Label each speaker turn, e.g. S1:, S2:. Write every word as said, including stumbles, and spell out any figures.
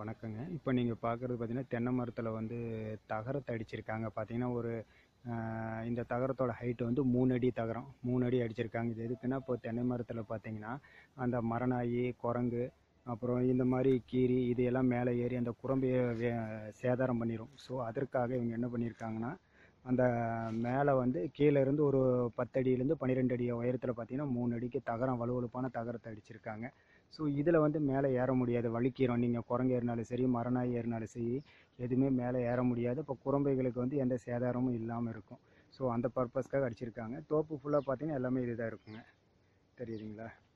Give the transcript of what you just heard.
S1: வணக்கங்க. இப்போ நீங்க பார்க்குறது பார்த்தீங்கன்னா, தென்னை மரத்தில வந்து தகரத்த அடிச்சிருக்காங்க. பார்த்தீங்கன்னா, ஒரு அ இந்த தகரத்தோட ஹைட் வந்து மூணு அடி தகரம். மூணு அடி அடிச்சிருக்காங்க. இது எதுக்குன்னா, இப்போ தென்னை மரத்தில பார்த்தீங்கன்னா, அந்த மரநாயி, குரங்கு, அப்புறம் இந்த மாரி கீரி இது எல்லாம் மேலே ஏறி அந்த குரம்பைய வே சேதாரம் பண்ணிரும். ஸோ, அதற்காக இவங்க என்ன பண்ணியிருக்காங்கன்னா, அந்த மேலே வந்து கீழ இருந்து ஒரு பத்து அடியிலேருந்து பன்னிரெண்டு அடி உயரத்தில பார்த்தீங்கன்னா, மூணு அடிக்கு தகரம் வழுவழுப்பான தகரத்த அடிச்சிருக்காங்க. ஸோ, இதில வந்து மேலே ஏற முடியாது. வழுக்கிரும். நீங்க குரங்கு ஏறினாலும் சரி, மரநாய் ஏறினாலும் சரி, எதுவுமே மேலே ஏற முடியாது. இப்போ குரம்பைகளுக்கு வந்து எந்த சேதாரமும் இல்லாம இருக்கும். ஸோ, அந்த பர்ப்பஸ்க்காக அடிச்சிருக்காங்க. தோப்பு ஃபுல்லா பார்த்தீங்கன்னா, எல்லாமே இதுதான் இருக்குங்க. தெரியுதுங்களா?